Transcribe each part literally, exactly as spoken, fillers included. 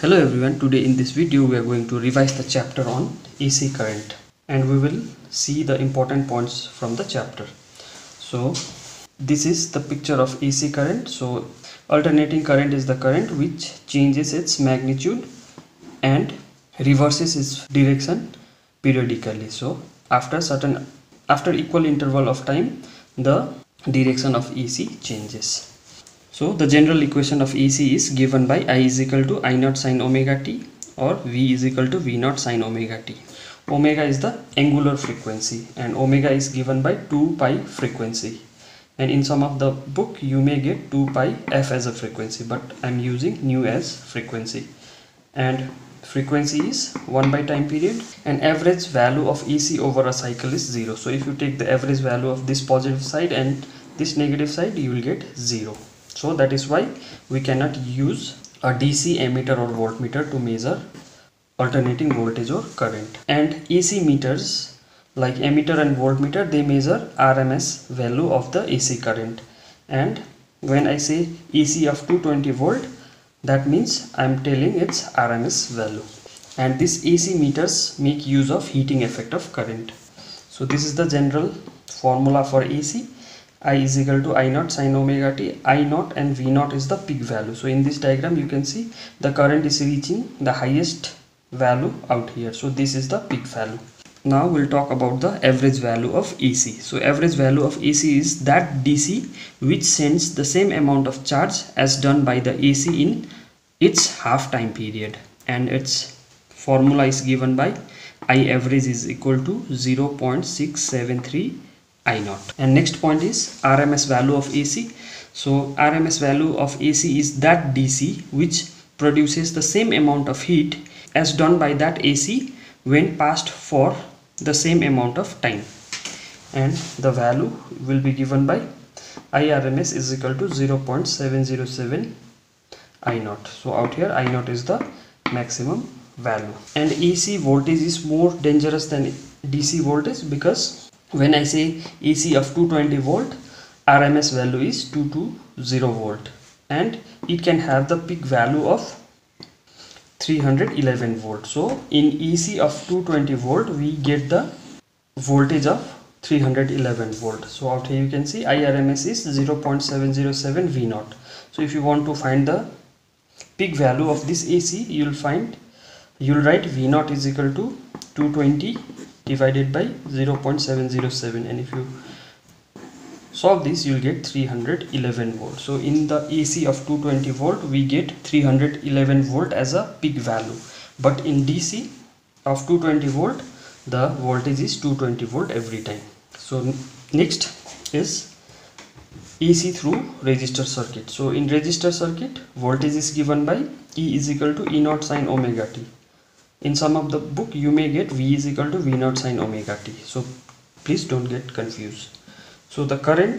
Hello everyone, today in this video we are going to revise the chapter on A C current and we will see the important points from the chapter. So this is the picture of A C current. So alternating current is the current which changes its magnitude and reverses its direction periodically. So after certain after equal interval of time the direction of A C changes. So the general equation of A C is given by I is equal to I naught sin omega t or V is equal to V naught sin omega t. Omega is the angular frequency and omega is given by two pi frequency. And in some of the book you may get two pi f as a frequency, but I am using nu as frequency. And frequency is one by time period and average value of A C over a cycle is zero. So if you take the average value of this positive side and this negative side, you will get zero. So that is why we cannot use a D C ammeter or voltmeter to measure alternating voltage or current. And A C meters like ammeter and voltmeter, they measure R M S value of the A C current. And when I say A C of two hundred twenty volt, that means I am telling its R M S value. And these A C meters make use of heating effect of current. So this is the general formula for A C. I is equal to I naught sin omega t. I naught and V naught is the peak value. So in this diagram you can see the current is reaching the highest value out here. So this is the peak value. Now we'll talk about the average value of A C. So average value of A C is that D C which sends the same amount of charge as done by the A C in its half time period, and its formula is given by I average is equal to zero point six seven three I naught. And next point is R M S value of A C. So R M S value of A C is that D C which produces the same amount of heat as done by that A C when passed for the same amount of time, and the value will be given by I R M S is equal to zero point seven zero seven I naught. So out here I naught is the maximum value. And A C voltage is more dangerous than D C voltage, because when I say A C of two hundred twenty volt, R M S value is two hundred twenty volt, and it can have the peak value of three hundred eleven volt. So in A C of two hundred twenty volt we get the voltage of three hundred eleven volt. So out here you can see I R M S is zero point seven zero seven V naught. So if you want to find the peak value of this A C, you will find you will write V naught is equal to two hundred twenty divided by zero point seven zero seven, and if you solve this you will get three hundred eleven volt. So in the A C of two hundred twenty volt we get three hundred eleven volt as a peak value, but in D C of two hundred twenty volt the voltage is two hundred twenty volt every time. So next is A C through resistor circuit. So in resistor circuit voltage is given by E is equal to E naught sin omega t. In some of the book you may get V is equal to V naught sin omega t. So please don't get confused. So the current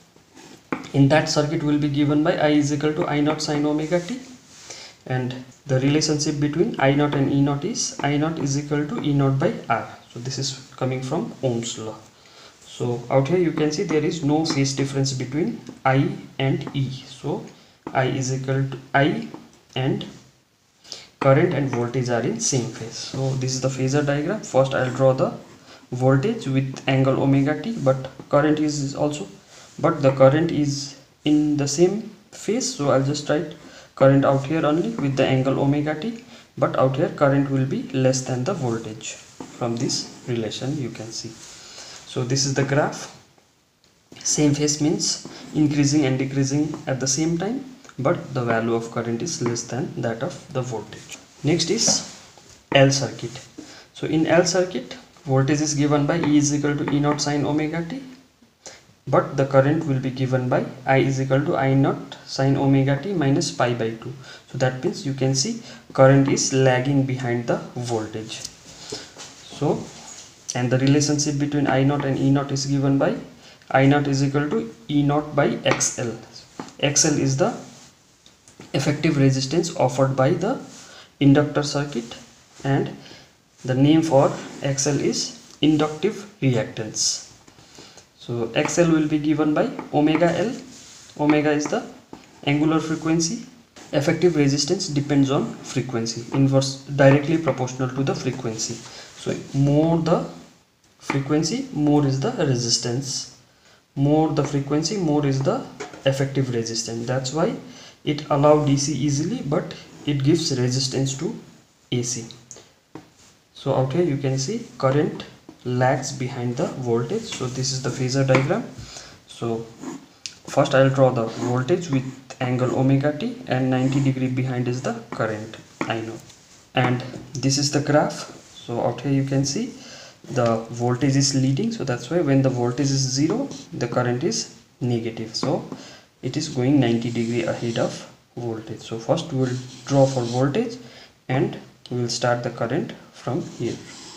in that circuit will be given by I is equal to I naught sin omega t, and the relationship between I naught and E naught is I naught is equal to E naught by R. So this is coming from Ohm's law. So out here you can see there is no phase difference between I and E. So I is equal to I, and current and voltage are in same phase. So this is the phasor diagram. First I'll draw the voltage with angle omega t, but current is also, but the current is in the same phase. So I'll just write current out here only with the angle omega t, but out here current will be less than the voltage. From this relation you can see. So this is the graph. Same phase means increasing and decreasing at the same time, but the value of current is less than that of the voltage. Next is L circuit. So in L circuit voltage is given by E is equal to E naught sin omega t, but the current will be given by I is equal to I naught sin omega t minus pi by two. So that means you can see current is lagging behind the voltage. So and the relationship between I naught and E naught is given by I naught is equal to E naught by X L. X L is the effective resistance offered by the inductor circuit, and the name for X L is inductive reactance. So X L will be given by omega L. Omega is the angular frequency effective resistance depends on frequency, inverse directly proportional to the frequency. So more the frequency, more is the resistance. More the frequency, more is the effective resistance. That's why it allows D C easily, but it gives resistance to A C. So out here you can see current lags behind the voltage. So this is the phasor diagram. So first I'll draw the voltage with angle omega t, and ninety degree behind is the current I know. And this is the graph. So out here you can see the voltage is leading, so that's why when the voltage is zero, the current is negative. So it is going ninety degree ahead of voltage. So first we will draw for voltage, and we will start the current from here.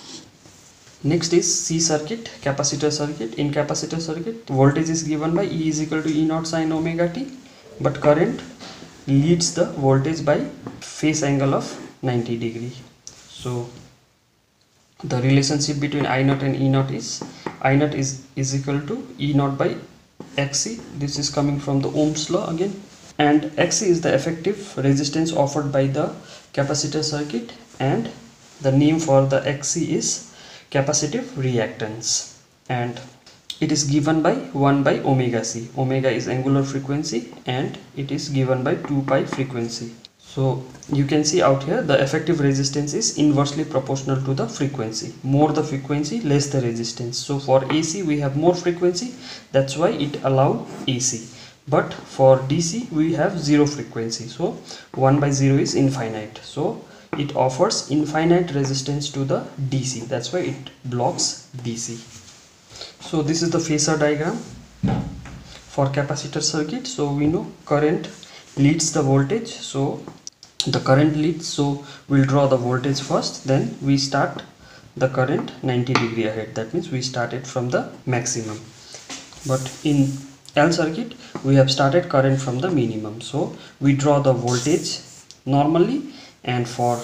Next is C circuit, capacitor circuit. In capacitor circuit, voltage is given by E is equal to E naught sine omega t, but current leads the voltage by phase angle of ninety degree. So the relationship between I naught and E naught is I naught is, is equal to E naught by Xc. This is coming from the Ohm's law again. And Xc is the effective resistance offered by the capacitor circuit, and the name for the Xc is capacitive reactance, and it is given by one by omega c. Omega is angular frequency, and it is given by two pi frequency. So you can see out here the effective resistance is inversely proportional to the frequency. More the frequency, less the resistance. So for A C we have more frequency, that's why it allows A C. But for D C we have zero frequency, so one by zero is infinite. So it offers infinite resistance to the D C, that's why it blocks D C. So this is the phasor diagram for capacitor circuit. So we know current leads the voltage, so the current leads, so we'll draw the voltage first, then we start the current ninety degree ahead. That means we started from the maximum. But in L circuit we have started current from the minimum, so we draw the voltage normally, and for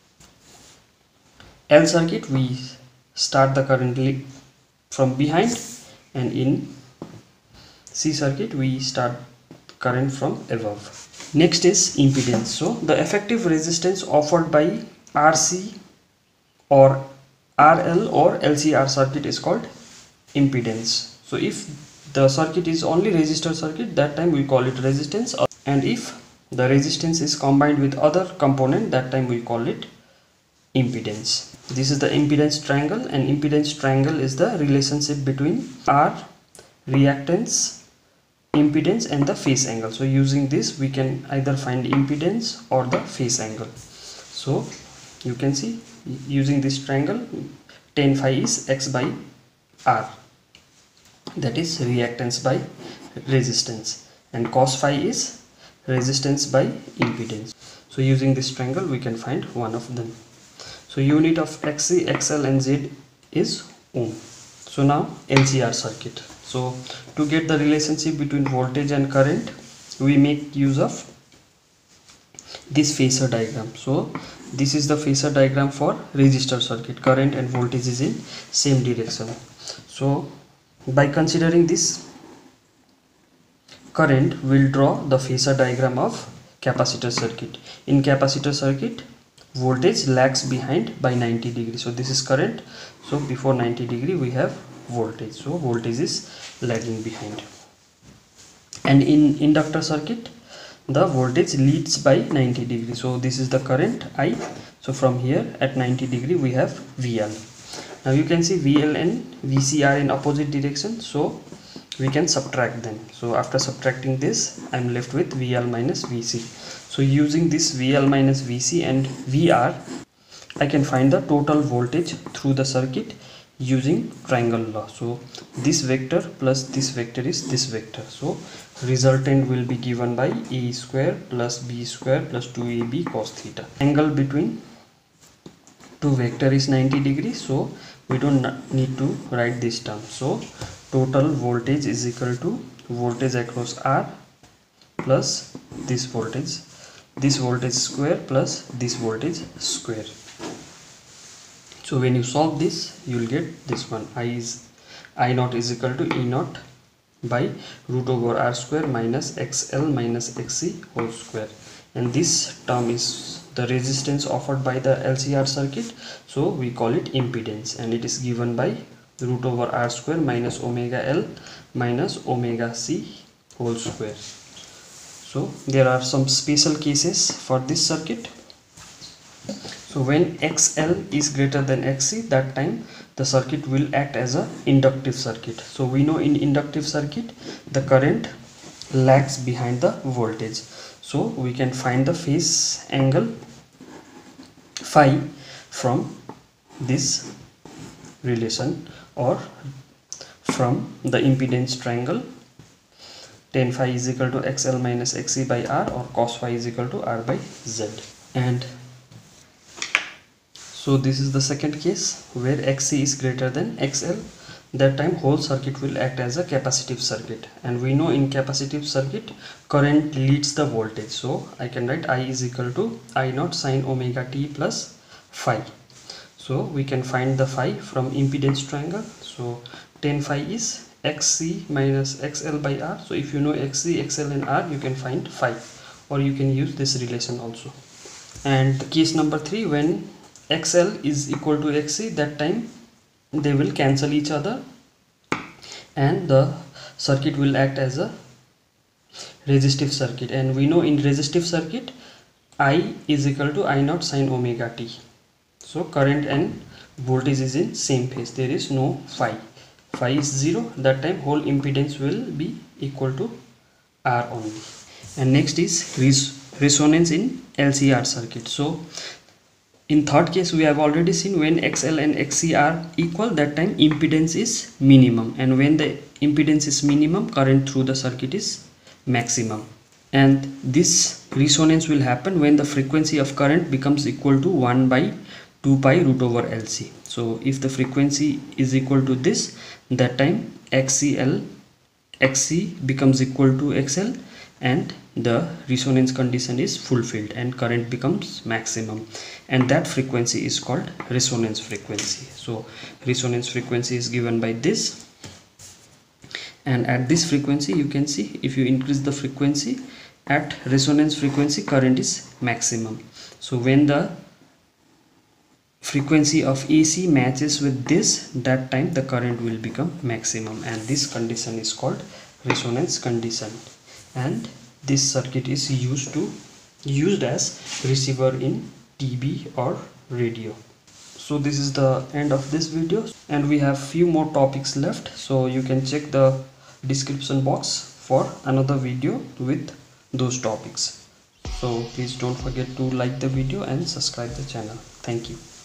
L circuit we start the current from behind, and in C circuit we start current from above. Next is impedance. So the effective resistance offered by R C or R L or L C R circuit is called impedance. So if the circuit is only resistor circuit, that time we call it resistance, and if the resistance is combined with other component, that time we call it impedance. This is the impedance triangle, and impedance triangle is the relationship between R, reactance, impedance and the phase angle. So using this we can either find impedance or the phase angle. So you can see using this triangle, tan phi is X by R, that is reactance by resistance, and cos phi is resistance by impedance. So using this triangle we can find one of them. So unit of Xc, Xl and Z is ohm. So now L C R circuit. So to get the relationship between voltage and current, we make use of this phasor diagram. So this is the phasor diagram for resistor circuit. Current and voltage is in same direction. So by considering this current, we'll draw the phasor diagram of capacitor circuit. In capacitor circuit, voltage lags behind by ninety degree. So this is current. So before ninety degree we have voltage. So voltage is lagging behind. And in inductor circuit, the voltage leads by ninety degree. So this is the current I. So from here at ninety degree we have V L. Now you can see V L and V C are in opposite direction, so we can subtract them. So after subtracting this, I am left with V L minus V C. So using this V L minus V C and V R, I can find the total voltage through the circuit using triangle law. So this vector plus this vector is this vector. So resultant will be given by A square plus B square plus two A B cos theta. Angle between two vector is ninety degrees, so we don't need to write this term. So total voltage is equal to voltage across R plus this voltage, this voltage square plus this voltage square. So when you solve this, you will get this one. I is I naught is equal to E naught by root over R square minus X L minus X C whole square. and this term is the resistance offered by the L C R circuit, so we call it impedance, and it is given by root over R square minus omega L minus omega C whole square. So there are some special cases for this circuit. So when X L is greater than X C, that time the circuit will act as a inductive circuit. So we know in inductive circuit the current lags behind the voltage, so we can find the phase angle phi from this relation or from the impedance triangle. Tan phi is equal to X L minus X C by R, or cos phi is equal to R by Z. And so this is the second case where X C is greater than X L. That time whole circuit will act as a capacitive circuit, and we know in capacitive circuit current leads the voltage, so I can write I is equal to I naught sine omega t plus phi. So we can find the phi from impedance triangle. So tan phi is X C minus X L by R. So if you know X C, X L and R, you can find phi, or you can use this relation also. And case number three, when X L is equal to X C, that time they will cancel each other and the circuit will act as a resistive circuit, and we know in resistive circuit I is equal to I naught sine omega t. So current and voltage is in same phase, there is no phi. Phi is zero, that time whole impedance will be equal to R only. And next is res resonance in L C R circuit. So in third case we have already seen when X L and X C are equal, that time impedance is minimum, and when the impedance is minimum, current through the circuit is maximum. And this resonance will happen when the frequency of current becomes equal to one by two pi root over L C. So if the frequency is equal to this, that time X C L X C becomes equal to X L, and the resonance condition is fulfilled and current becomes maximum, and that frequency is called resonance frequency. So resonance frequency is given by this, and at this frequency you can see if you increase the frequency, at resonance frequency current is maximum. So when the frequency of A C matches with this, that time the current will become maximum, and this condition is called resonance condition. And this circuit is used to used as receiver in T V or radio. So this is the end of this video, and we have few more topics left, so you can check the description box for another video with those topics. So please don't forget to like the video and subscribe the channel. Thank you.